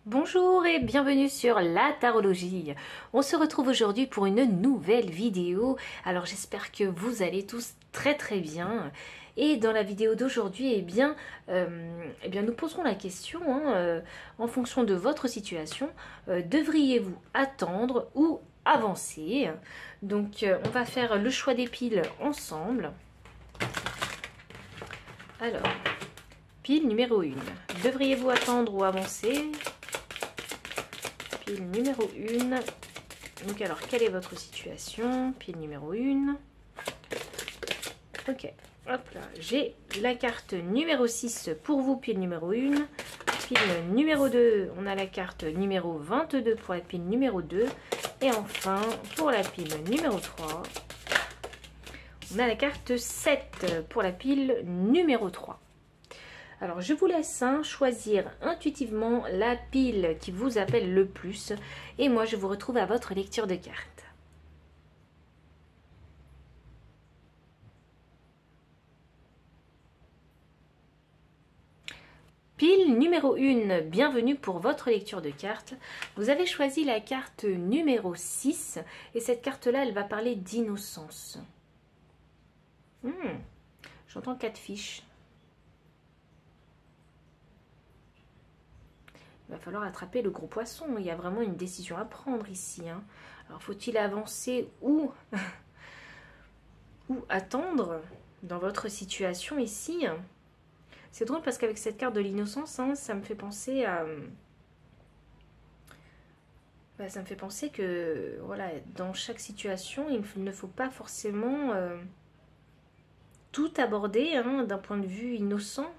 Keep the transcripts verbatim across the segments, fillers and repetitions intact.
Bonjour et bienvenue sur la tarologie. On se retrouve aujourd'hui pour une nouvelle vidéo. Alors j'espère que vous allez tous très très bien. Et dans la vidéo d'aujourd'hui, eh bien, euh, eh bien, nous poserons la question, hein, euh, en fonction de votre situation, euh, devriez-vous attendre ou avancer? Donc euh, on va faire le choix des piles ensemble. Alors, pile numéro un. Devriez-vous attendre ou avancer? Pile numéro un. Donc alors, quelle est votre situation? Pile numéro un. Ok, hop là. J'ai la carte numéro six pour vous, pile numéro un. Pile numéro deux, on a la carte numéro vingt-deux pour la pile numéro deux. Et enfin, pour la pile numéro trois, on a la carte sept pour la pile numéro trois. Alors, je vous laisse hein, choisir intuitivement la pile qui vous appelle le plus. Et moi, je vous retrouve à votre lecture de cartes. Pile numéro un, bienvenue pour votre lecture de cartes. Vous avez choisi la carte numéro six. Et cette carte-là, elle va parler d'innocence. Hmm, j'entends quatre fiches. Il va falloir attraper le gros poisson. Il y a vraiment une décision à prendre ici. Hein. Alors, faut-il avancer ou, ou attendre dans votre situation ici? C'est drôle parce qu'avec cette carte de l'innocence, hein, ça me fait penser à... Bah, ça me fait penser que, voilà, dans chaque situation, il ne faut pas forcément euh, tout aborder hein, d'un point de vue innocent.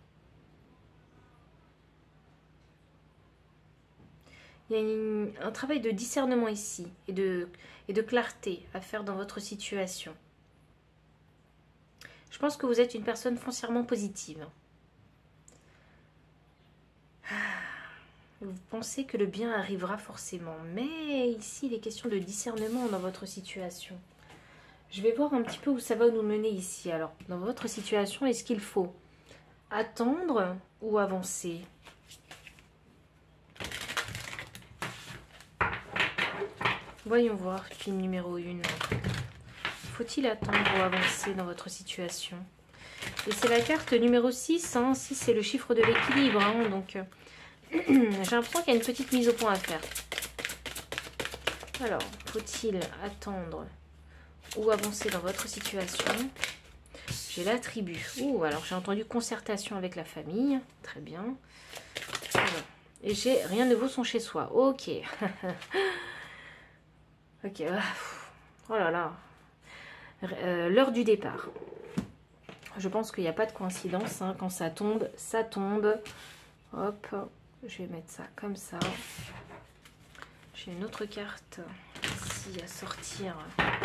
Il y a une, un travail de discernement ici et de, et de clarté à faire dans votre situation. Je pense que vous êtes une personne foncièrement positive. Vous pensez que le bien arrivera forcément. Mais ici, il est question de discernement dans votre situation. Je vais voir un petit peu où ça va nous mener ici. Alors, dans votre situation, est-ce qu'il faut attendre ou avancer ? Voyons voir, pile numéro un. Faut-il attendre ou avancer dans votre situation? Et c'est la carte numéro six. Hein. six, c'est le chiffre de l'équilibre. Hein. Donc, euh, j'ai l'impression qu'il y a une petite mise au point à faire. Alors, faut-il attendre ou avancer dans votre situation? J'ai la tribu. Ouh, alors j'ai entendu concertation avec la famille. Très bien. Alors, et j'ai rien ne vaut son chez soi. Ok. Ok, oh là là, euh, l'heure du départ. Je pense qu'il n'y a pas de coïncidence, hein. Quand ça tombe, ça tombe. Hop, je vais mettre ça comme ça. J'ai une autre carte ici à sortir.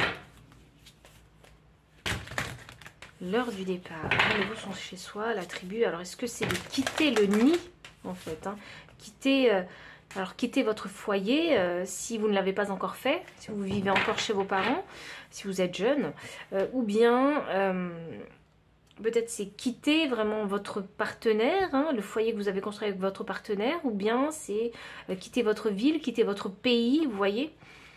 L'heure du départ. Nous sont chez soi, la tribu. Alors, est-ce que c'est de quitter le nid, en fait, hein, quitter... Euh, Alors, quittez votre foyer euh, si vous ne l'avez pas encore fait, si vous vivez encore chez vos parents, si vous êtes jeune, euh, ou bien euh, peut-être c'est quitter vraiment votre partenaire, hein, le foyer que vous avez construit avec votre partenaire, ou bien c'est euh, quitter votre ville, quitter votre pays, vous voyez.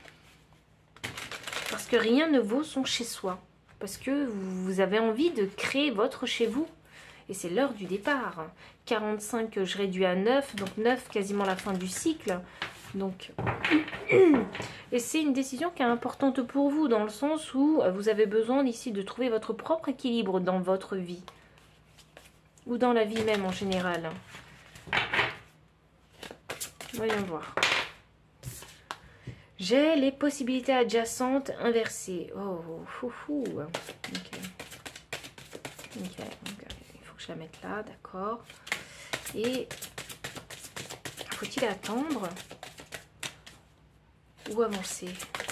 Parce que rien ne vaut son chez-soi, parce que vous avez envie de créer votre chez-vous. Et c'est l'heure du départ. quarante-cinq que je réduis à neuf. Donc neuf, quasiment la fin du cycle. Donc, et c'est une décision qui est importante pour vous. Dans le sens où vous avez besoin ici de trouver votre propre équilibre dans votre vie. Ou dans la vie même en général. Voyons voir. J'ai les possibilités adjacentes inversées. Oh, foufou. Ok. Ok, ok. Je la mette là, d'accord. Et faut-il attendre ou avancer?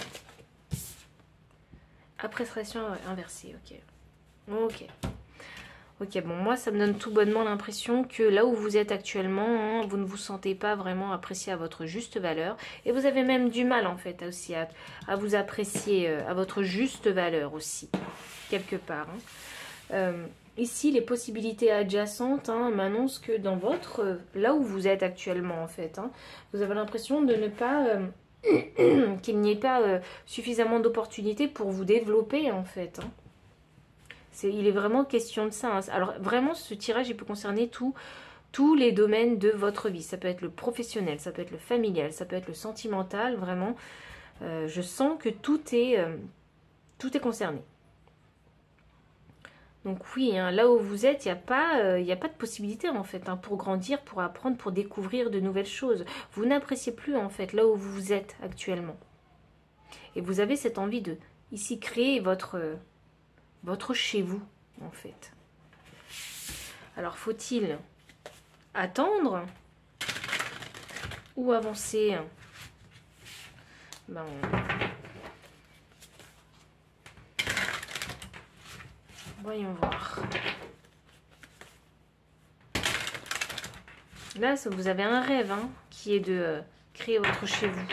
Appréciation inversée, ok. Ok. Ok, bon, moi, ça me donne tout bonnement l'impression que là où vous êtes actuellement, hein, vous ne vous sentez pas vraiment apprécié à votre juste valeur. Et vous avez même du mal, en fait, aussi à, à vous apprécier à votre juste valeur aussi, quelque part. Hein. Euh, ici, les possibilités adjacentes hein, m'annoncent que dans votre... Euh, là où vous êtes actuellement, en fait, hein, vous avez l'impression de ne pas... Euh, qu'il n'y ait pas euh, suffisamment d'opportunités pour vous développer, en fait. Hein. C'est, il est vraiment question de ça. Hein. Alors, vraiment, ce tirage, il peut concerner tout, tous les domaines de votre vie. Ça peut être le professionnel, ça peut être le familial, ça peut être le sentimental. Vraiment, euh, je sens que tout est, euh, tout est concerné. Donc oui, hein, là où vous êtes, il n'y a, euh, a pas de possibilité en fait hein, pour grandir, pour apprendre, pour découvrir de nouvelles choses. Vous n'appréciez plus en fait là où vous êtes actuellement. Et vous avez cette envie de ici créer votre, euh, votre chez vous en fait. Alors faut-il attendre ou avancer? Ben, voyons voir. Là, vous avez un rêve hein, qui est de euh, créer votre chez vous.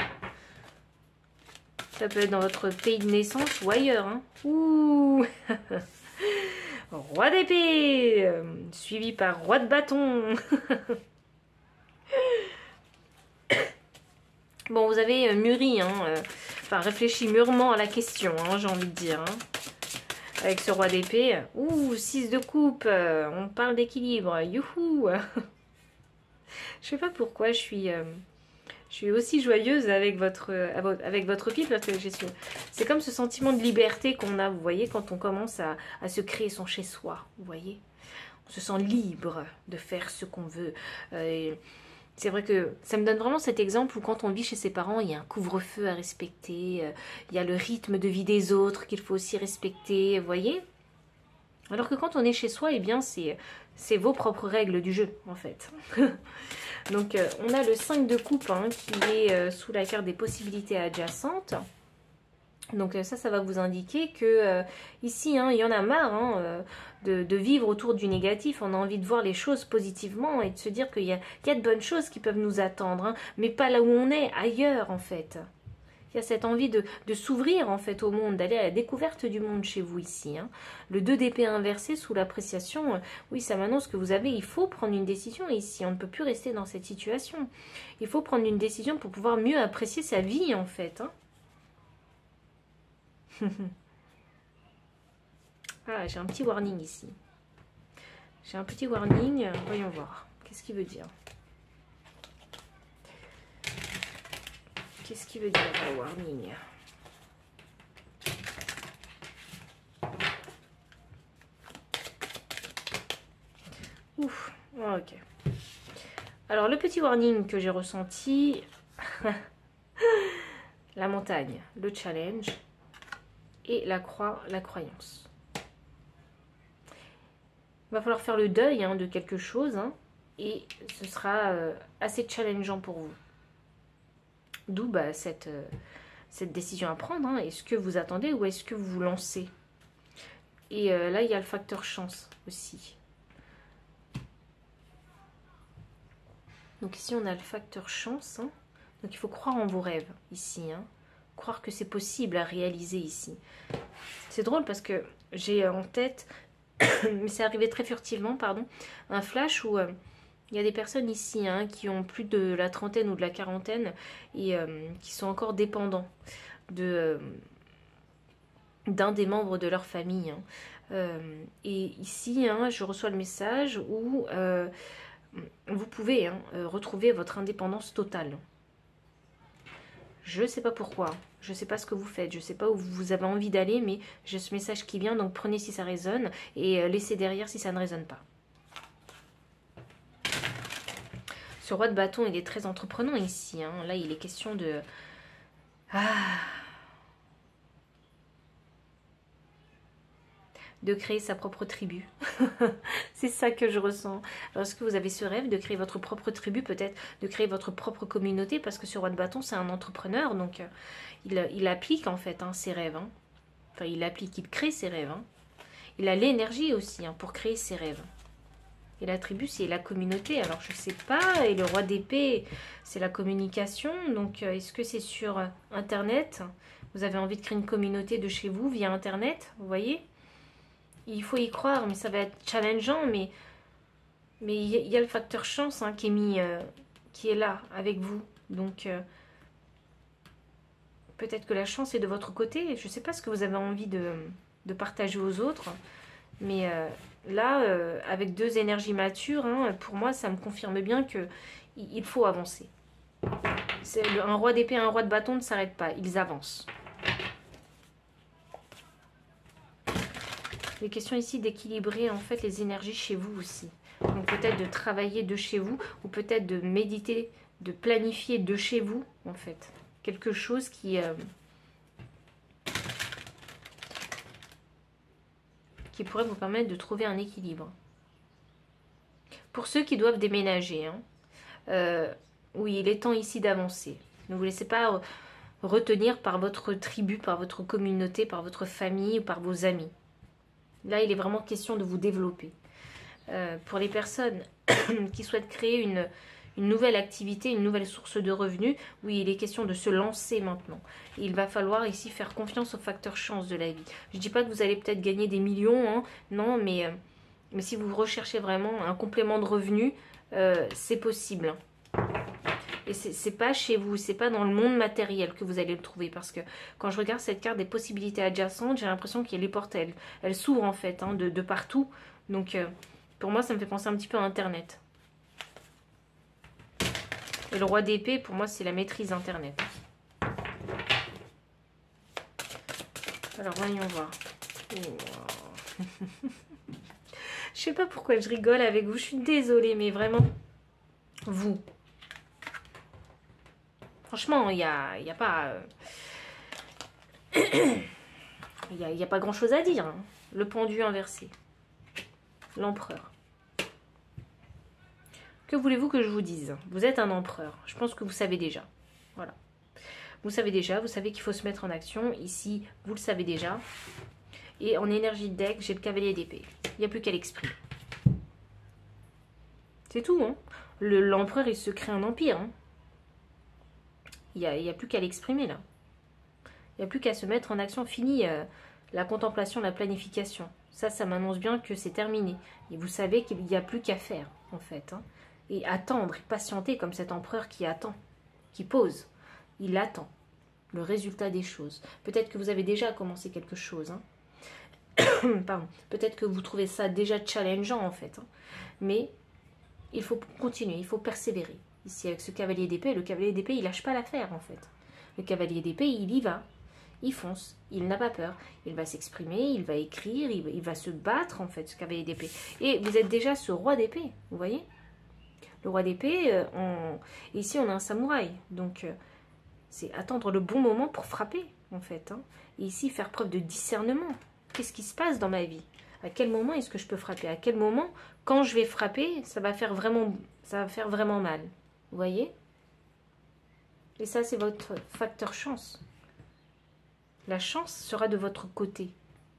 Ça peut être dans votre pays de naissance ou ailleurs. Hein. Ouh Roi d'épée euh, suivi par roi de bâton. Bon, vous avez mûri, hein, euh, enfin réfléchi mûrement à la question, hein, j'ai envie de dire. Hein. Avec ce roi d'épée. Ouh, six de coupe. Euh, on parle d'équilibre. Youhou. Je sais pas pourquoi je suis, euh, je suis aussi joyeuse avec votre, euh, avec votre fille. Parce que c'est comme ce sentiment de liberté qu'on a, vous voyez, quand on commence à, à se créer son chez-soi. Vous voyez, on se sent libre de faire ce qu'on veut. Euh, C'est vrai que ça me donne vraiment cet exemple où quand on vit chez ses parents, il y a un couvre-feu à respecter, euh, il y a le rythme de vie des autres qu'il faut aussi respecter, vous voyez? Alors que quand on est chez soi, eh bien c'est vos propres règles du jeu, en fait. Donc euh, on a le cinq de coupe hein, qui est euh, sous la carte des possibilités adjacentes. Donc ça, ça va vous indiquer que euh, ici, hein, il y en a marre hein, euh, de, de vivre autour du négatif. On a envie de voir les choses positivement et de se dire qu'il y a, qu'il y a de bonnes choses qui peuvent nous attendre, hein, mais pas là où on est, ailleurs en fait. Il y a cette envie de, de s'ouvrir en fait au monde, d'aller à la découverte du monde chez vous ici. Hein. Le deux d'épée inversé sous l'appréciation, euh, oui, ça m'annonce que vous avez, il faut prendre une décision ici. On ne peut plus rester dans cette situation. Il faut prendre une décision pour pouvoir mieux apprécier sa vie en fait. Hein. Ah, j'ai un petit warning ici. J'ai un petit warning. Voyons voir. Qu'est-ce qu'il veut dire? Qu'est-ce qu'il veut dire le warning? Ouf. Ok. Alors, le petit warning que j'ai ressenti... la montagne, le challenge... et la croix, la croyance. Il va falloir faire le deuil hein, de quelque chose hein, et ce sera euh, assez challengeant pour vous. D'où bah, cette, euh, cette décision à prendre. Hein. Est-ce que vous attendez ou est-ce que vous vous lancez? Et euh, là, il y a le facteur chance aussi. Donc ici, on a le facteur chance. Hein. Donc il faut croire en vos rêves ici. Hein. Croire que c'est possible à réaliser ici. C'est drôle parce que j'ai en tête, mais c'est arrivé très furtivement, pardon, un flash où euh, il y a des personnes ici hein, qui ont plus de la trentaine ou de la quarantaine et euh, qui sont encore dépendants de euh, d'un des membres de leur famille. Hein. Euh, et ici, hein, je reçois le message où euh, vous pouvez hein, retrouver votre indépendance totale. Je ne sais pas pourquoi, je ne sais pas ce que vous faites, je ne sais pas où vous avez envie d'aller, mais j'ai ce message qui vient, donc prenez si ça résonne et laissez derrière si ça ne résonne pas. Ce roi de bâton, il est très entreprenant ici. Hein. Là, il est question de... Ah, de créer sa propre tribu. C'est ça que je ressens. Alors, est-ce que vous avez ce rêve de créer votre propre tribu, peut-être de créer votre propre communauté? Parce que ce roi de bâton, c'est un entrepreneur, donc euh, il, il applique en fait hein, ses rêves. Hein. Enfin, il applique, il crée ses rêves. Hein. Il a l'énergie aussi hein, pour créer ses rêves. Et la tribu, c'est la communauté. Alors, je sais pas. Et le roi d'épée, c'est la communication. Donc, euh, est-ce que c'est sur euh, Internet? Vous avez envie de créer une communauté de chez vous via Internet, vous voyez? il faut y croire, mais ça va être challengeant, mais mais il y, y a le facteur chance hein, qui est mis, euh, qui est là avec vous. Donc euh, peut-être que la chance est de votre côté. Je ne sais pas ce que vous avez envie de, de partager aux autres, mais euh, là, euh, avec deux énergies matures, hein, pour moi, ça me confirme bien que il, il faut avancer. Le, un roi d'épée et un roi de bâton ne s'arrêtent pas, ils avancent. Il est question ici d'équilibrer en fait les énergies chez vous aussi. Donc peut-être de travailler de chez vous ou peut-être de méditer, de planifier de chez vous en fait. Quelque chose qui, euh, qui pourrait vous permettre de trouver un équilibre. Pour ceux qui doivent déménager, hein, euh, oui, il est temps ici d'avancer. Ne vous laissez pas retenir par votre tribu, par votre communauté, par votre famille ou par vos amis. Là, il est vraiment question de vous développer. Euh, pour les personnes qui souhaitent créer une, une nouvelle activité, une nouvelle source de revenus, oui, il est question de se lancer maintenant. Et il va falloir ici faire confiance au facteur chance de la vie. Je ne dis pas que vous allez peut-être gagner des millions, hein, non, mais, euh, mais si vous recherchez vraiment un complément de revenus, euh, c'est possible. Et c'est pas chez vous, c'est pas dans le monde matériel que vous allez le trouver. Parce que quand je regarde cette carte des possibilités adjacentes, j'ai l'impression qu'il y a les portes, elles, elles s'ouvrent en fait, hein, de, de partout. Donc euh, pour moi, ça me fait penser un petit peu à Internet. Et le roi d'épée, pour moi, c'est la maîtrise Internet. Alors, voyons voir. Oh. Je sais pas pourquoi je rigole avec vous, je suis désolée, mais vraiment, vous... Franchement, il n'y a, y a pas... Il n'y a, y a pas grand-chose à dire. Hein. Le pendu inversé. L'empereur. Que voulez-vous que je vous dise? Vous êtes un empereur. Je pense que vous savez déjà. Voilà. Vous savez déjà, vous savez qu'il faut se mettre en action. Ici, vous le savez déjà. Et en énergie de deck, j'ai le cavalier d'épée. Il n'y a plus qu'à l'exprimer. C'est tout. Hein. L'empereur, il se crée un empire. Hein. Il n'y a, a plus qu'à l'exprimer là. Il n'y a plus qu'à se mettre en action. Fini euh, la contemplation, la planification. Ça, ça m'annonce bien que c'est terminé. Et vous savez qu'il n'y a plus qu'à faire, en fait. Hein. Et attendre, et patienter comme cet empereur qui attend, qui pose. Il attend le résultat des choses. Peut-être que vous avez déjà commencé quelque chose. Hein. Pardon. Peut-être que vous trouvez ça déjà challengeant, en fait. Hein. Mais il faut continuer, il faut persévérer. Ici, avec ce cavalier d'épée, le cavalier d'épée, il lâche pas l'affaire, en fait. Le cavalier d'épée, il y va. Il fonce. Il n'a pas peur. Il va s'exprimer, il va écrire, il va, il va se battre, en fait, ce cavalier d'épée. Et vous êtes déjà ce roi d'épée, vous voyez? Le roi d'épée, euh, on... ici, on a un samouraï. Donc, euh, c'est attendre le bon moment pour frapper, en fait. Hein. Et ici, faire preuve de discernement. Qu'est-ce qui se passe dans ma vie? À quel moment est-ce que je peux frapper? À quel moment, quand je vais frapper, ça va faire vraiment, ça va faire vraiment mal? Vous voyez? Et ça, c'est votre facteur chance. La chance sera de votre côté.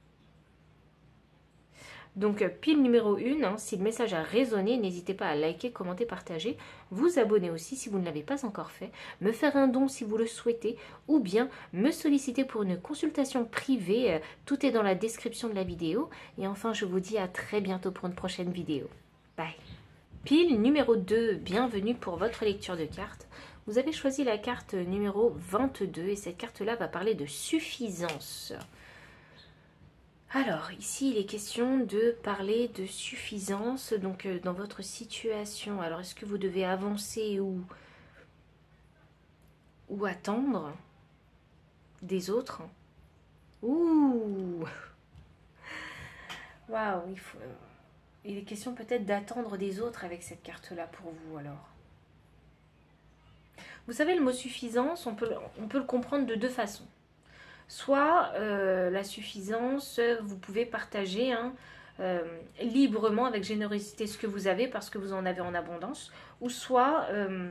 Donc, pile numéro un, hein, si le message a résonné, n'hésitez pas à liker, commenter, partager, vous abonner aussi si vous ne l'avez pas encore fait, me faire un don si vous le souhaitez, ou bien me solliciter pour une consultation privée. Tout est dans la description de la vidéo. Et enfin, je vous dis à très bientôt pour une prochaine vidéo. Bye. Pile numéro deux, bienvenue pour votre lecture de cartes. Vous avez choisi la carte numéro vingt-deux et cette carte-là va parler de suffisance. Alors, ici, il est question de parler de suffisance, donc euh, dans votre situation. Alors, est-ce que vous devez avancer ou, ou attendre des autres? Ouh! Waouh, il faut... Il est question peut-être d'attendre des autres avec cette carte-là pour vous, alors. Vous savez, le mot suffisance, on peut, on peut le comprendre de deux façons. Soit euh, la suffisance, vous pouvez partager hein, euh, librement, avec générosité, ce que vous avez parce que vous en avez en abondance. Ou soit, euh,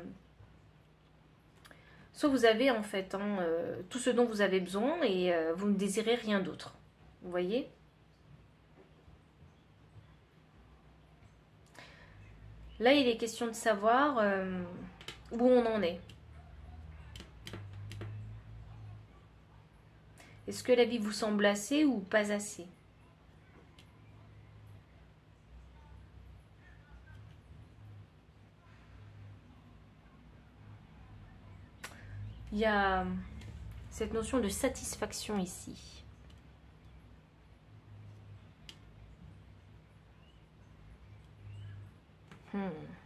soit vous avez en fait hein, euh, tout ce dont vous avez besoin et euh, vous ne désirez rien d'autre. Vous voyez ? Là, il est question de savoir euh, où on en est. Est-ce que la vie vous semble assez ou pas assez? Il y a cette notion de satisfaction ici. Hmm.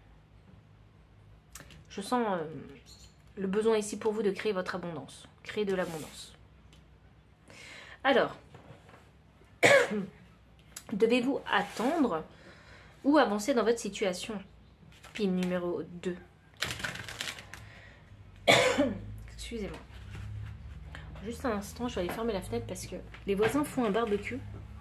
Je sens euh, le besoin ici pour vous de créer votre abondance. Créer de l'abondance. Alors, devez-vous attendre ou avancer dans votre situation? Pile numéro deux. Excusez-moi. Juste un instant, je vais aller fermer la fenêtre parce que les voisins font un barbecue.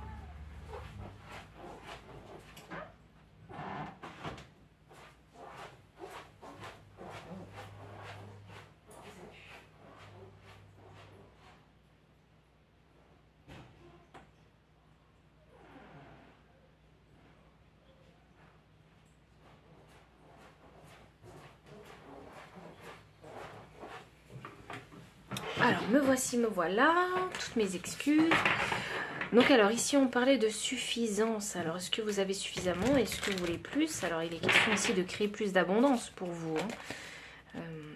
Alors, me voici, me voilà. Toutes mes excuses. Donc, alors, ici, on parlait de suffisance. Alors, est-ce que vous avez suffisamment? Est-ce que vous voulez plus? Alors, il est question ici de créer plus d'abondance pour vous. Hein. Euh...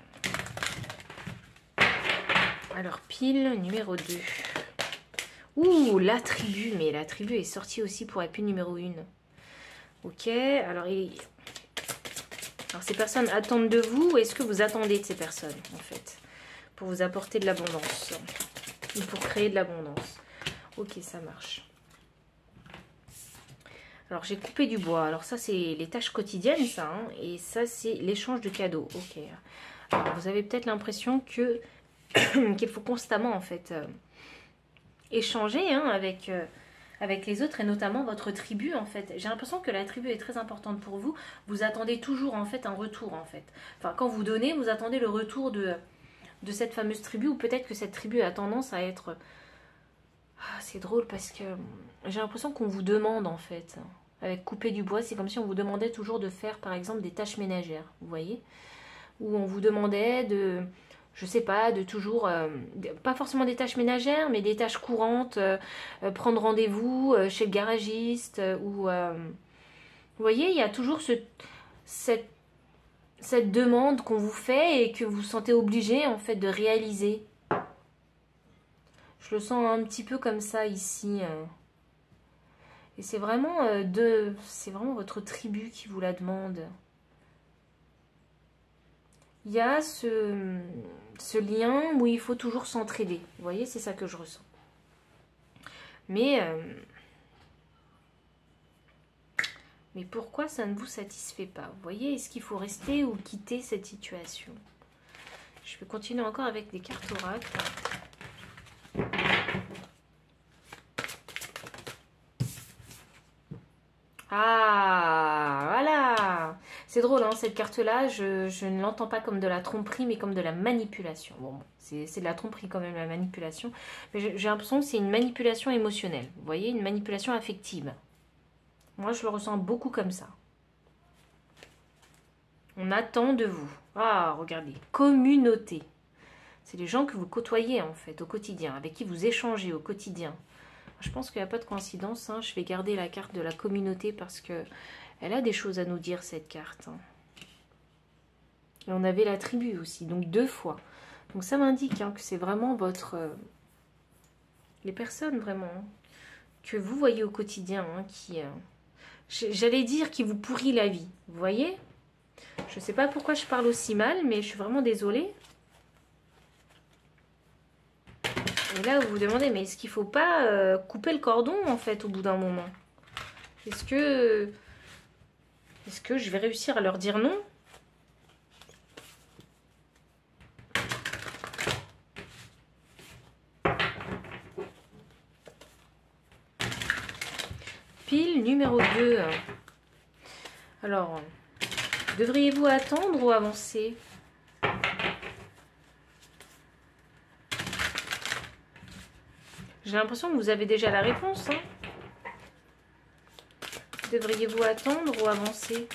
Alors, pile numéro deux. Ouh, la tribu. Mais la tribu est sortie aussi pour la pile numéro un. Ok, alors, il... alors ces personnes attendent de vous. Ou est-ce que vous attendez de ces personnes, en fait? Pour vous apporter de l'abondance. Ou pour créer de l'abondance. Ok, ça marche. Alors, j'ai coupé du bois. Alors, ça, c'est les tâches quotidiennes, ça. Hein, et ça, c'est l'échange de cadeaux. Ok. Alors, vous avez peut-être l'impression que qu'il faut constamment, en fait, euh, échanger hein, avec, euh, avec les autres et notamment votre tribu, en fait. J'ai l'impression que la tribu est très importante pour vous. Vous attendez toujours, en fait, un retour, en fait. Enfin, quand vous donnez, vous attendez le retour de... de cette fameuse tribu, ou peut-être que cette tribu a tendance à être... Ah, c'est drôle parce que j'ai l'impression qu'on vous demande en fait, avec couper du bois, c'est comme si on vous demandait toujours de faire par exemple des tâches ménagères, vous voyez? Ou on vous demandait de, je sais pas, de toujours, euh, pas forcément des tâches ménagères, mais des tâches courantes, euh, euh, prendre rendez-vous euh, chez le garagiste, euh, ou... Euh, vous voyez, il y a toujours ce, cette cette demande qu'on vous fait et que vous vous sentez obligé en fait de réaliser. Je le sens un petit peu comme ça ici. Et c'est vraiment euh, de, c'est vraiment votre tribu qui vous la demande. Il y a ce, ce lien où il faut toujours s'entraider. Vous voyez, c'est ça que je ressens. Mais, euh, mais pourquoi ça ne vous satisfait pas? Vous voyez, est-ce qu'il faut rester ou quitter cette situation? Je vais continuer encore avec des cartes oracles. Ah, voilà. C'est drôle, hein, cette carte-là, je, je ne l'entends pas comme de la tromperie, mais comme de la manipulation. Bon, c'est de la tromperie quand même, la manipulation. Mais j'ai l'impression que c'est une manipulation émotionnelle. Vous voyez, une manipulation affective. Moi, je le ressens beaucoup comme ça. On attend de vous. Ah, regardez. Communauté. C'est les gens que vous côtoyez, en fait, au quotidien, avec qui vous échangez au quotidien. Je pense qu'il n'y a pas de coïncidence. Hein. Je vais garder la carte de la communauté parce que elle a des choses à nous dire, cette carte. Hein. Et on avait la tribu aussi, donc deux fois. Donc ça m'indique hein, que c'est vraiment votre... Euh, les personnes, vraiment, hein, que vous voyez au quotidien, hein, qui... Euh, j'allais dire qui vous pourrit la vie. Vous voyez? Je ne sais pas pourquoi je parle aussi mal, mais je suis vraiment désolée. Et là, vous vous demandez, mais est-ce qu'il ne faut pas euh, couper le cordon, en fait, au bout d'un moment? Est-ce que... Est-ce que je vais réussir à leur dire non? Pile numéro deux. Alors, devriez-vous attendre ou avancer? J'ai l'impression que vous avez déjà la réponse. Hein. Devriez-vous attendre ou avancer?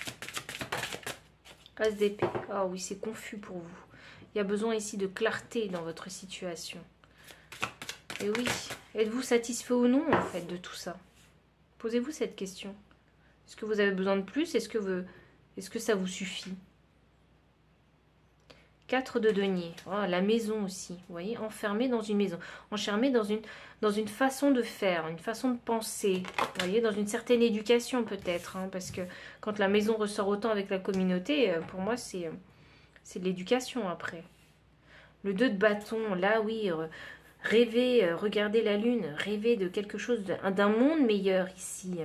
As d'épée. Ah oui, c'est confus pour vous. Il y a besoin ici de clarté dans votre situation. Et oui, êtes-vous satisfait ou non en fait de tout ça? Posez-vous cette question. Est-ce que vous avez besoin de plus? Est-ce que, vous... Est-ce que ça vous suffit? quatre de denier. Oh, la maison aussi, vous voyez, enfermé dans une maison. Enfermé dans une, dans une façon de faire, une façon de penser. Vous voyez, dans une certaine éducation peut-être. Hein, parce que quand la maison ressort autant avec la communauté, pour moi, c'est c'est de l'éducation après. Le deux de bâton, là, oui, rêver, regarder la lune, rêver de quelque chose, d'un monde meilleur ici.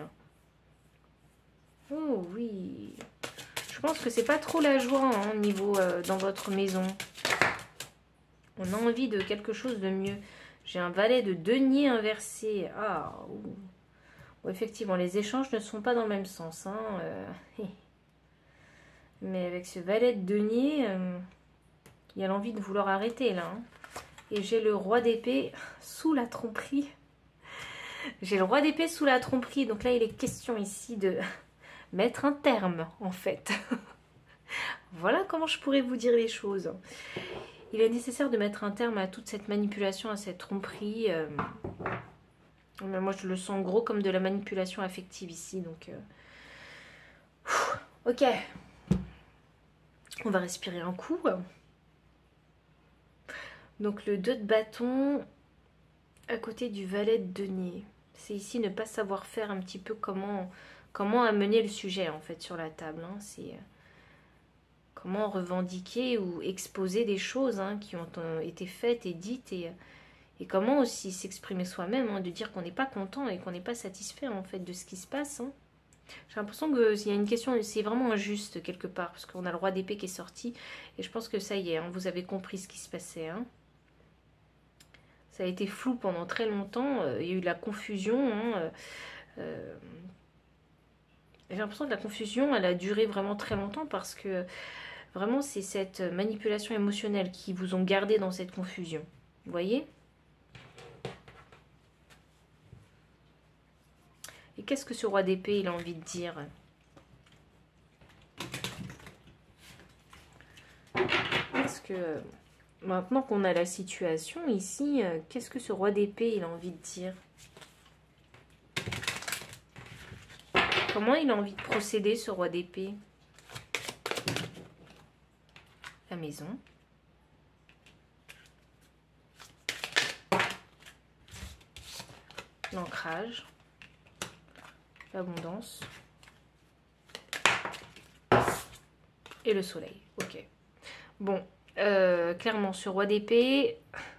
Oh oui. Je pense que c'est pas trop la joie hein, niveau euh, dans votre maison. On a envie de quelque chose de mieux. J'ai un valet de denier inversé. Ah, bon, effectivement, les échanges ne sont pas dans le même sens. Hein, euh, mais avec ce valet de denier, euh, il y a l'envie de vouloir arrêter là. Hein. Et j'ai le roi d'épée sous la tromperie. J'ai le roi d'épée sous la tromperie. Donc là, il est question ici de mettre un terme, en fait. Voilà comment je pourrais vous dire les choses. Il est nécessaire de mettre un terme à toute cette manipulation, à cette tromperie. Euh... Mais moi, je le sens gros comme de la manipulation affective ici. Donc, euh... ok. On va respirer un coup. Donc, le deux de bâton à côté du valet de denier. C'est ici ne pas savoir faire un petit peu comment... Comment amener le sujet en fait sur la table. Hein. C'est comment revendiquer ou exposer des choses hein, qui ont été faites et dites. Et, et comment aussi s'exprimer soi-même. Hein, de dire qu'on n'est pas content et qu'on n'est pas satisfait en fait de ce qui se passe. Hein. J'ai l'impression qu'il y a une question, c'est vraiment injuste quelque part. Parce qu'on a le roi d'épée qui est sorti. Et je pense que ça y est, hein, vous avez compris ce qui se passait. Hein. Ça a été flou pendant très longtemps. Il y a eu de la confusion. Hein, euh, J'ai l'impression que la confusion, elle a duré vraiment très longtemps parce que vraiment, c'est cette manipulation émotionnelle qui vous ont gardé dans cette confusion. Vous voyez? Et qu'est-ce que ce roi d'épée, il a envie de dire? Parce que maintenant qu'on a la situation ici, qu'est-ce que ce roi d'épée, il a envie de dire? Comment il a envie de procéder, ce roi d'épée? La maison. L'ancrage. L'abondance. Et le soleil. Ok. Bon, euh, clairement, ce roi d'épée,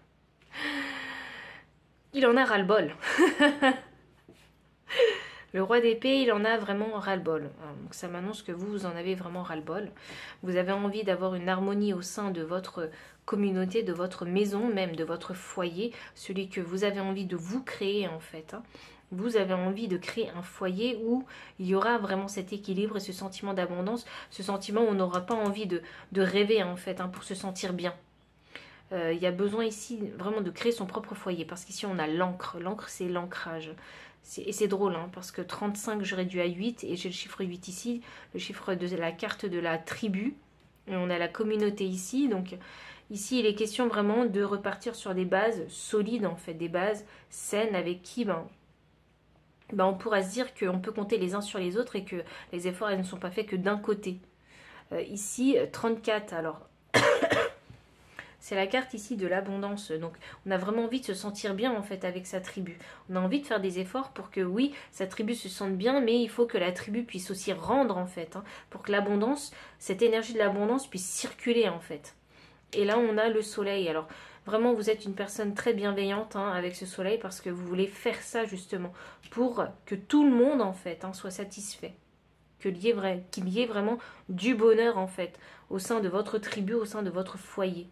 il en a ras-le-bol. Le roi d'épée, il en a vraiment ras-le-bol. Donc ça m'annonce que vous, vous en avez vraiment ras-le-bol. Vous avez envie d'avoir une harmonie au sein de votre communauté, de votre maison, même de votre foyer, celui que vous avez envie de vous créer en fait. Vous avez envie de créer un foyer où il y aura vraiment cet équilibre et ce sentiment d'abondance, ce sentiment où on n'aura pas envie de, de rêver en fait, hein, pour se sentir bien. Euh, il y a besoin ici vraiment de créer son propre foyer parce qu'ici on a l'encre. L'encre, c'est l'ancrage. Et c'est drôle, hein, parce que trente-cinq, je réduis à huit, et j'ai le chiffre huit ici, le chiffre de la carte de la tribu, et on a la communauté ici, donc ici il est question vraiment de repartir sur des bases solides, en fait, des bases saines, avec qui ben, ben on pourra se dire qu'on peut compter les uns sur les autres, et que les efforts elles ne sont pas faits que d'un côté. Euh, ici, trente-quatre, alors... C'est la carte ici de l'abondance. Donc, on a vraiment envie de se sentir bien, en fait, avec sa tribu. On a envie de faire des efforts pour que, oui, sa tribu se sente bien, mais il faut que la tribu puisse aussi rendre, en fait, hein, pour que l'abondance, cette énergie de l'abondance puisse circuler, en fait. Et là, on a le soleil. Alors, vraiment, vous êtes une personne très bienveillante hein, avec ce soleil parce que vous voulez faire ça, justement, pour que tout le monde, en fait, hein, soit satisfait. Qu'il y ait vrai, qu'il y ait vraiment du bonheur, en fait, au sein de votre tribu, au sein de votre foyer.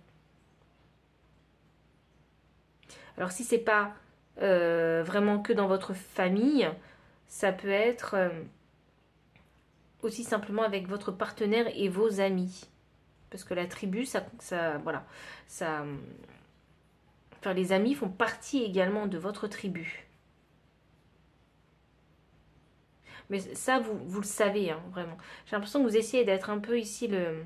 Alors si c'est pas euh, vraiment que dans votre famille, ça peut être euh, aussi simplement avec votre partenaire et vos amis. Parce que la tribu, ça, ça voilà, ça, enfin, les amis font partie également de votre tribu. Mais ça, vous, vous le savez, hein, vraiment. J'ai l'impression que vous essayez d'être un peu ici le...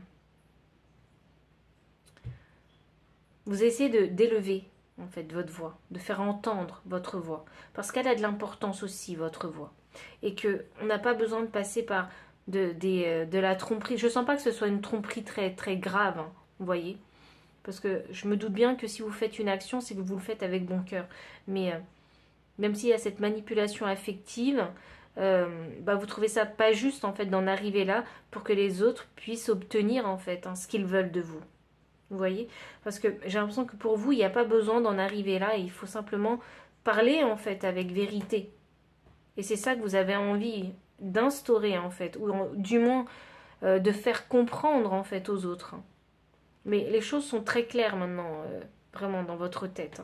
Vous essayez d'élever en fait votre voix, de faire entendre votre voix, parce qu'elle a de l'importance aussi, votre voix, et que on n'a pas besoin de passer par de, de, de la tromperie. Je sens pas que ce soit une tromperie très très grave, hein, vous voyez, Parce que je me doute bien que si vous faites une action, c'est que vous le faites avec bon cœur. Mais euh, même s'il y a cette manipulation affective, euh, bah vous trouvez ça pas juste en fait d'en arriver là pour que les autres puissent obtenir en fait hein, ce qu'ils veulent de vous. Vous voyez? Parce que j'ai l'impression que pour vous, il n'y a pas besoin d'en arriver là. Il faut simplement parler en fait avec vérité. Et c'est ça que vous avez envie d'instaurer en fait. Ou en, du moins euh, de faire comprendre en fait aux autres. Mais les choses sont très claires maintenant, euh, vraiment dans votre tête.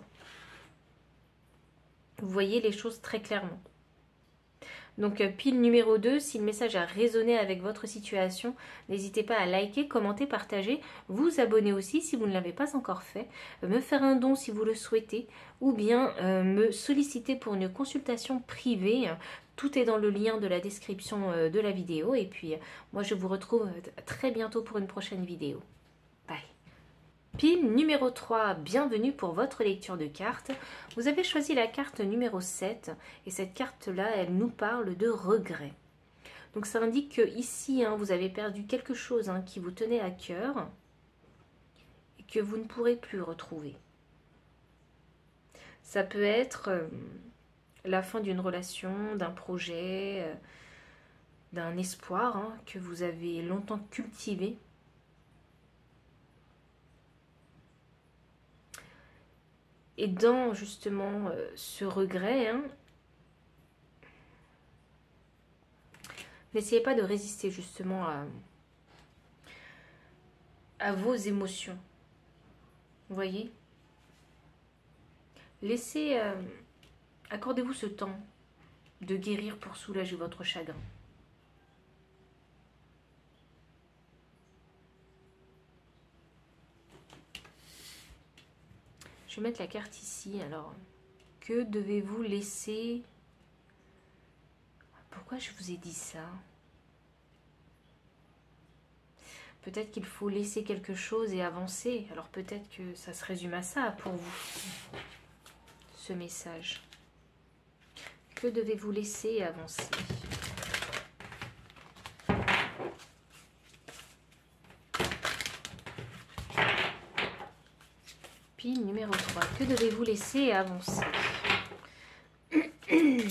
Vous voyez les choses très clairement. Donc euh, pile numéro deux, si le message a résonné avec votre situation, n'hésitez pas à liker, commenter, partager, vous abonner aussi si vous ne l'avez pas encore fait, me faire un don si vous le souhaitez, ou bien euh, me solliciter pour une consultation privée. Tout est dans le lien de la description euh, de la vidéo. Et puis, euh, moi je vous retrouve très bientôt pour une prochaine vidéo. Bye. Pile numéro trois, bienvenue pour votre lecture de cartes. Vous avez choisi la carte numéro sept et cette carte-là, elle nous parle de regret. Donc ça indique que ici, hein, vous avez perdu quelque chose hein, qui vous tenait à cœur et que vous ne pourrez plus retrouver. Ça peut être euh, la fin d'une relation, d'un projet, euh, d'un espoir hein, que vous avez longtemps cultivé. Et dans justement euh, ce regret, hein, n'essayez pas de résister justement à, à vos émotions. Vous voyez? Laissez, euh, accordez-vous ce temps de guérir pour soulager votre chagrin. Je vais mettre la carte ici. Alors, que devez-vous laisser? Pourquoi je vous ai dit ça? Peut-être qu'il faut laisser quelque chose et avancer. Alors peut-être que ça se résume à ça pour vous, ce message. Que devez-vous laisser et avancer? Numéro trois, que devez-vous laisser et avancer? J'ai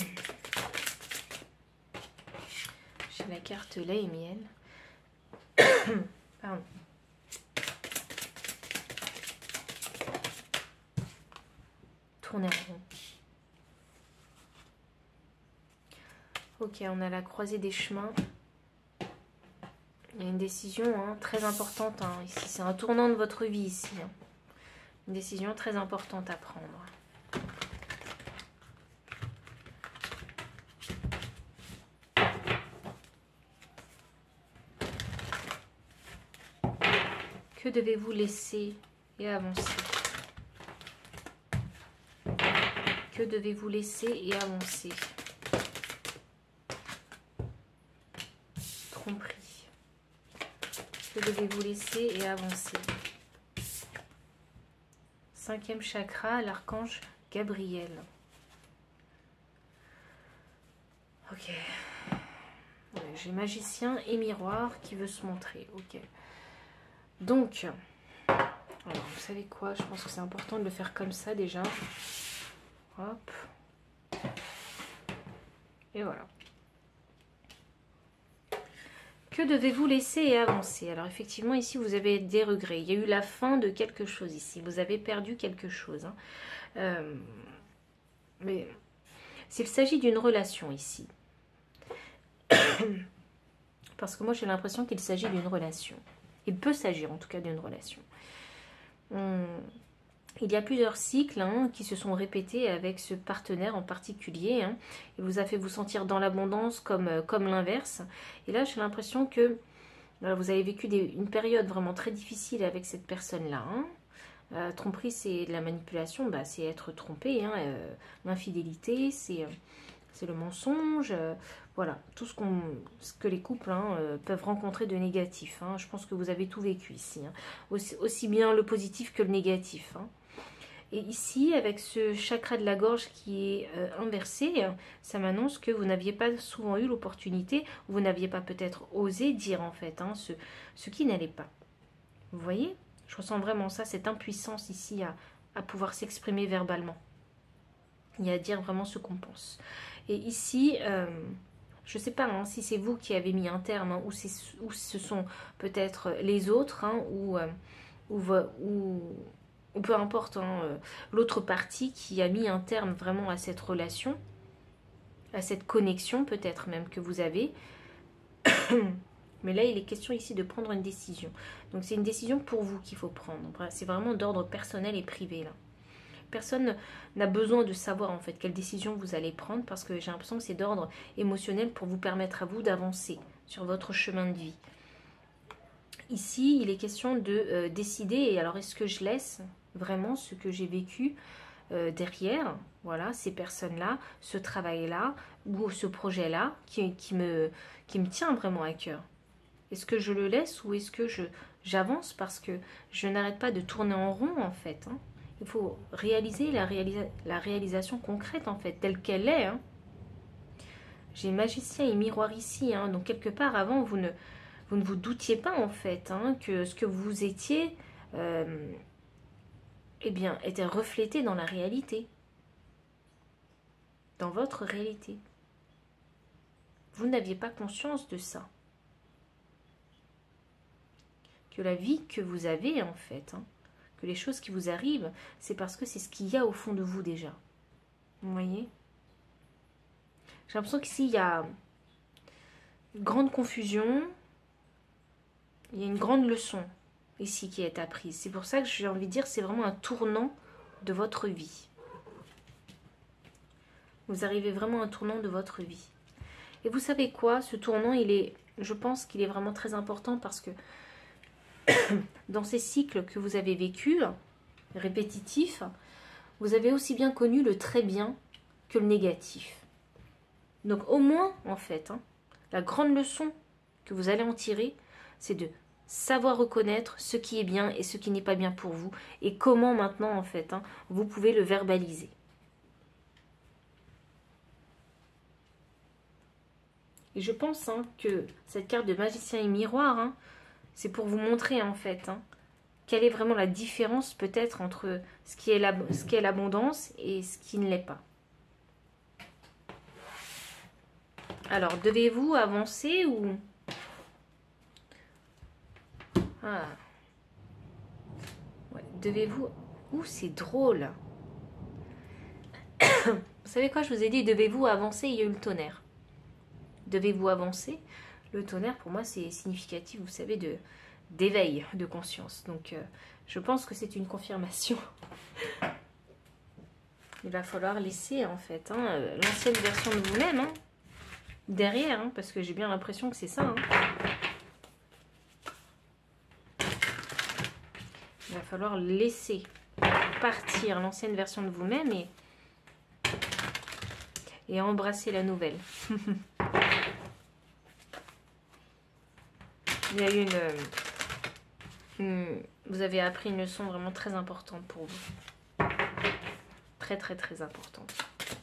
la carte lait et miel. Pardon. Tournez en rond. Ok, on a la croisée des chemins. Il y a une décision hein, très importante hein, ici. C'est un tournant de votre vie ici. Hein. Une décision très importante à prendre. Que devez-vous laisser et avancer? Que devez-vous laisser et avancer? Tromperie. Que devez-vous laisser et avancer? Cinquième chakra, l'archange Gabriel. Ok. Ouais, j'ai magicien et miroir qui veut se montrer. Ok. Donc, alors vous savez quoi? Je pense que c'est important de le faire comme ça déjà. Hop. Et voilà. Que devez-vous laisser et avancer? Alors effectivement, ici, vous avez des regrets. Il y a eu la fin de quelque chose ici. Vous avez perdu quelque chose. Hein. Euh, mais s'il s'agit d'une relation ici, parce que moi, j'ai l'impression qu'il s'agit d'une relation. Il peut s'agir en tout cas d'une relation. Hum, il y a plusieurs cycles hein, qui se sont répétés avec ce partenaire en particulier. Hein. Il vous a fait vous sentir dans l'abondance comme, comme l'inverse. Et là, j'ai l'impression que alors, vous avez vécu des, une période vraiment très difficile avec cette personne-là. Hein. Euh, tromperie, c'est de la manipulation, bah, c'est être trompé. Hein. Euh, L'infidélité, c'est c'est le mensonge. Euh, voilà, tout ce, qu'on, ce que les couples hein, euh, peuvent rencontrer de négatif. Hein. Je pense que vous avez tout vécu ici. Hein. Aussi, aussi bien le positif que le négatif. Hein. Et ici, avec ce chakra de la gorge qui est euh, inversé, ça m'annonce que vous n'aviez pas souvent eu l'opportunité, vous n'aviez pas peut-être osé dire en fait, hein, ce, ce qui n'allait pas. Vous voyez? Je ressens vraiment ça, cette impuissance ici à, à pouvoir s'exprimer verbalement. Et à dire vraiment ce qu'on pense. Et ici, euh, je ne sais pas hein, si c'est vous qui avez mis un terme, hein, ou, ou ce sont peut-être les autres, hein, ou, euh, ou, ou, ou peu importe, hein, euh, l'autre partie qui a mis un terme vraiment à cette relation, à cette connexion peut-être même que vous avez. Mais là, il est question ici de prendre une décision. Donc c'est une décision pour vous qu'il faut prendre. C'est vraiment d'ordre personnel et privé là. Personne n'a besoin de savoir en fait quelle décision vous allez prendre parce que j'ai l'impression que c'est d'ordre émotionnel pour vous permettre à vous d'avancer sur votre chemin de vie. Ici, il est question de euh, décider, et alors est-ce que je laisse vraiment ce que j'ai vécu euh, derrière, voilà, ces personnes-là, ce travail-là ou ce projet-là qui, qui, me, qui me tient vraiment à cœur. Est-ce que je le laisse ou est-ce que je j'avance parce que je n'arrête pas de tourner en rond en fait, hein. Il faut réaliser la, réalisa la réalisation concrète, en fait, telle qu'elle est. Hein. J'ai magicien et miroir ici. Hein. Donc, quelque part, avant, vous ne vous, ne vous doutiez pas, en fait, hein, que ce que vous étiez, euh, eh bien, était reflété dans la réalité. Dans votre réalité. Vous n'aviez pas conscience de ça. Que la vie que vous avez, en fait, hein, que les choses qui vous arrivent, c'est parce que c'est ce qu'il y a au fond de vous déjà. Vous voyez? J'ai l'impression qu'ici, il y a une grande confusion, il y a une grande leçon ici qui est apprise. C'est pour ça que j'ai envie de dire c'est vraiment un tournant de votre vie. Vous arrivez vraiment à un tournant de votre vie. Et vous savez quoi? Ce tournant, il est, je pense qu'il est vraiment très important parce que dans ces cycles que vous avez vécus, répétitifs, vous avez aussi bien connu le très bien que le négatif. Donc au moins, en fait, hein, la grande leçon que vous allez en tirer, c'est de savoir reconnaître ce qui est bien et ce qui n'est pas bien pour vous, et comment maintenant, en fait, hein, vous pouvez le verbaliser. Et je pense hein, que cette carte de magicien et miroir, hein, c'est pour vous montrer, en fait, hein, quelle est vraiment la différence peut-être entre ce qui est l'abondance et ce qui ne l'est pas. Alors, devez-vous avancer ou... Ah. Ouais, devez-vous... Ouh, c'est drôle. Vous savez quoi, je vous ai dit, devez-vous avancer, il y a eu le tonnerre. Devez-vous avancer. Le tonnerre, pour moi, c'est significatif, vous savez, de d'éveil de conscience. Donc, euh, je pense que c'est une confirmation. Il va falloir laisser, en fait, hein, l'ancienne version de vous-même, hein, derrière, hein, parce que j'ai bien l'impression que c'est ça. Hein. Il va falloir laisser partir l'ancienne version de vous-même et, et embrasser la nouvelle. Il y a eu une, une... Vous avez appris une leçon vraiment très importante pour vous. Très, très, très importante.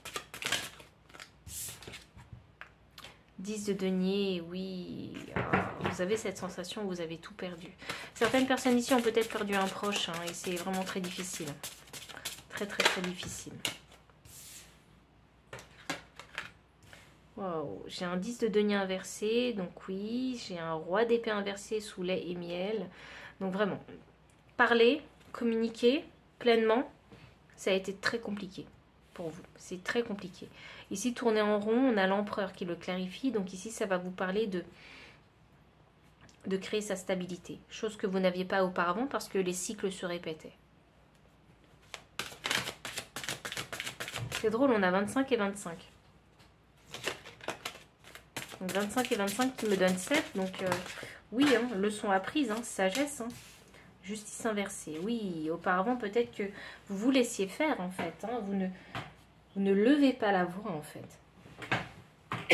dix de denier, oui. Vous avez cette sensation où vous avez tout perdu. Certaines personnes ici ont peut-être perdu un proche, hein, et c'est vraiment très difficile. Très, très, très difficile. Wow. J'ai un dix de denier inversé, donc oui. J'ai un roi d'épée inversé sous lait et miel. Donc vraiment, parler, communiquer pleinement, ça a été très compliqué pour vous. C'est très compliqué. Ici, tourner en rond, on a l'empereur qui le clarifie. Donc ici, ça va vous parler de, de créer sa stabilité. Chose que vous n'aviez pas auparavant parce que les cycles se répétaient. C'est drôle, on a vingt-cinq et vingt-cinq. Donc vingt-cinq et vingt-cinq qui me donnent sept. Donc euh, oui, hein, leçon apprise, hein, sagesse. Hein. Justice inversée. Oui, auparavant peut-être que vous vous laissiez faire en fait. Hein, vous, ne, vous ne levez pas la voix en fait.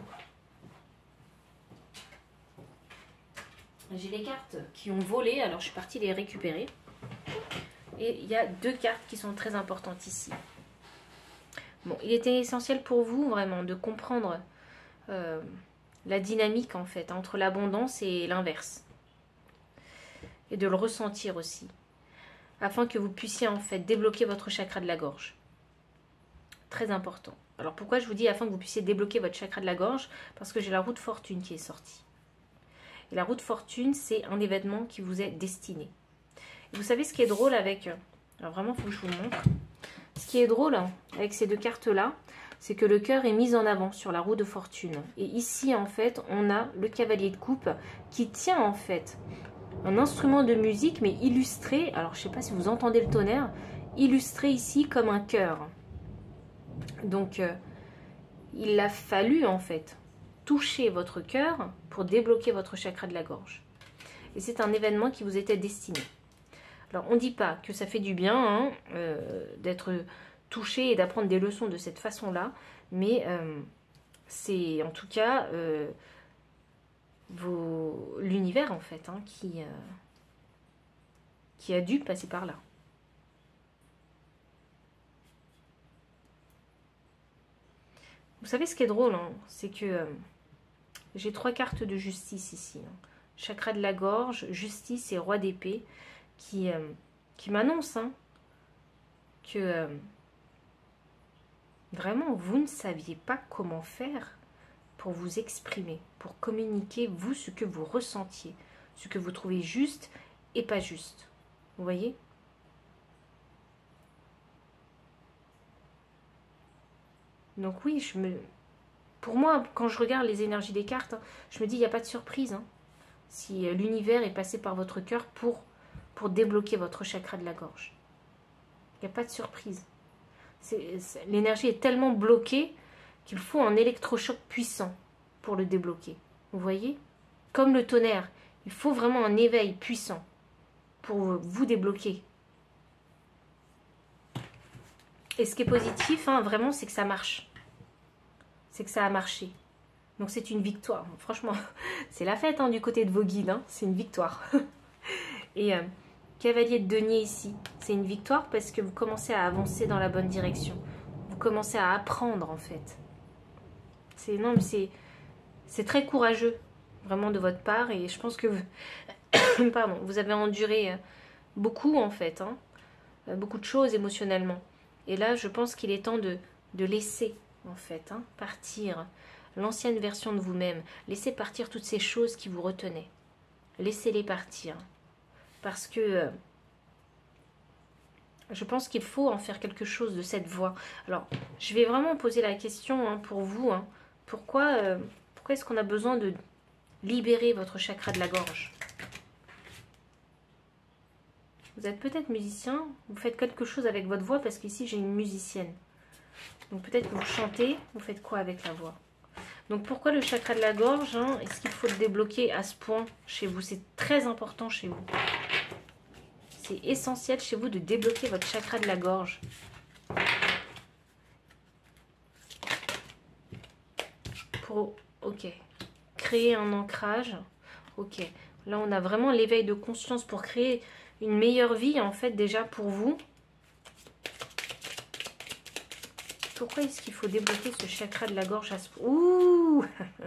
J'ai les cartes qui ont volé, alors je suis partie les récupérer. Et il y a deux cartes qui sont très importantes ici. Bon, il était essentiel pour vous vraiment de comprendre euh, la dynamique en fait entre l'abondance et l'inverse. et de le ressentir aussi, afin que vous puissiez en fait débloquer votre chakra de la gorge. Très important. Alors pourquoi je vous dis afin que vous puissiez débloquer votre chakra de la gorge? Parce que j'ai la roue de fortune qui est sortie. Et la roue de fortune, c'est un événement qui vous est destiné. Et vous savez ce qui est drôle avec... Alors vraiment, il faut que je vous le montre. Ce qui est drôle avec ces deux cartes-là, c'est que le cœur est mis en avant sur la roue de fortune. Et ici, en fait, on a le cavalier de coupe qui tient en fait un instrument de musique, mais illustré. Alors, je ne sais pas si vous entendez le tonnerre. Illustré ici comme un cœur. Donc, euh, il a fallu en fait toucher votre cœur pour débloquer votre chakra de la gorge. Et c'est un événement qui vous était destiné. Alors, on ne dit pas que ça fait du bien hein, euh, d'être touché et d'apprendre des leçons de cette façon-là, mais euh, c'est en tout cas euh, l'univers en fait hein, qui, euh, qui a dû passer par là. Vous savez ce qui est drôle, hein, c'est que euh, j'ai trois cartes de justice ici. Hein. Chakra de la gorge, justice et roi d'épée qui, euh, qui m'annoncent hein, que euh, vraiment vous ne saviez pas comment faire pour vous exprimer, pour communiquer vous ce que vous ressentiez, ce que vous trouvez juste et pas juste. Vous voyez ? Donc oui, je me... pour moi, quand je regarde les énergies des cartes, hein, je me dis, il n'y a pas de surprise. Hein, si euh, l'univers est passé par votre cœur pour, pour débloquer votre chakra de la gorge. Il n'y a pas de surprise. L'énergie est tellement bloquée qu'il faut un électrochoc puissant pour le débloquer. Vous voyez? Comme le tonnerre, il faut vraiment un éveil puissant pour vous débloquer. Et ce qui est positif, hein, vraiment, c'est que ça marche. C'est que ça a marché. Donc c'est une victoire. Franchement, c'est la fête hein, du côté de vos guides. Hein. C'est une victoire. Et euh, cavalier de denier ici, c'est une victoire parce que vous commencez à avancer dans la bonne direction. Vous commencez à apprendre en fait. C'est non, mais c'est c'est très courageux vraiment de votre part et je pense que vous, pardon, vous avez enduré beaucoup en fait, hein, beaucoup de choses émotionnellement. Et là, je pense qu'il est temps de, de laisser en fait hein, partir l'ancienne version de vous-même. Laissez partir toutes ces choses qui vous retenaient. Laissez-les partir. Parce que euh, je pense qu'il faut en faire quelque chose de cette voie. Alors, je vais vraiment poser la question hein, pour vous. Hein, pourquoi euh, pourquoi est-ce qu'on a besoin de libérer votre chakra de la gorge? Vous êtes peut-être musicien, vous faites quelque chose avec votre voix parce qu'ici j'ai une musicienne. Donc peut-être que vous chantez, vous faites quoi avec la voix? Donc pourquoi le chakra de la gorge hein, est-ce qu'il faut le débloquer à ce point chez vous? C'est très important chez vous. C'est essentiel chez vous de débloquer votre chakra de la gorge. Pour, ok, créer un ancrage. Ok, là on a vraiment l'éveil de conscience pour créer une meilleure vie en fait déjà pour vous. Pourquoi est-ce qu'il faut débloquer ce chakra de la gorge à ce... Ouh.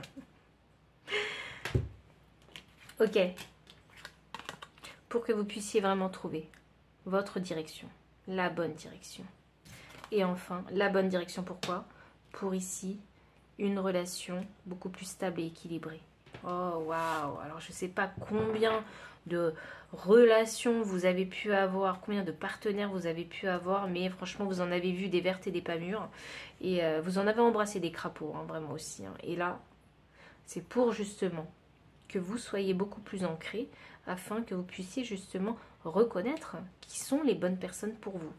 Ok. Pour que vous puissiez vraiment trouver votre direction, la bonne direction. Et enfin, la bonne direction pourquoi? Pour ici, une relation beaucoup plus stable et équilibrée. Oh waouh. Alors je ne sais pas combien de relations vous avez pu avoir, combien de partenaires vous avez pu avoir, mais franchement vous en avez vu des vertes et des pas mûres et euh, vous en avez embrassé des crapauds hein, vraiment aussi hein. Et là c'est pour justement que vous soyez beaucoup plus ancrés afin que vous puissiez justement reconnaître qui sont les bonnes personnes pour vous.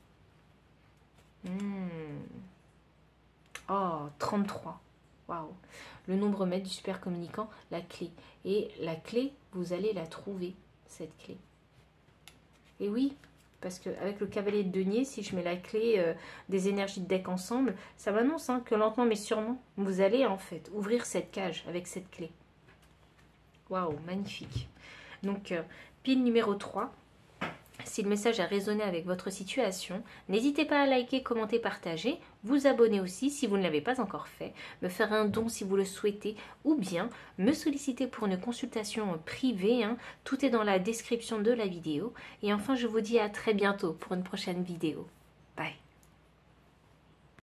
hmm. Oh, trente-trois. Waouh. Le nombre maître du super communicant, la clé. Et la clé, vous allez la trouver, cette clé. Et oui, parce qu'avec le cavalier de denier, si je mets la clé euh, des énergies de deck ensemble, ça m'annonce hein, que lentement mais sûrement, vous allez en fait ouvrir cette cage avec cette clé. Waouh, magnifique. Donc, euh, pile numéro trois, si le message a résonné avec votre situation. N'hésitez pas à liker, commenter, partager, vous abonner aussi si vous ne l'avez pas encore fait, me faire un don si vous le souhaitez, ou bien me solliciter pour une consultation privée. Hein. Tout est dans la description de la vidéo. Et enfin, je vous dis à très bientôt pour une prochaine vidéo.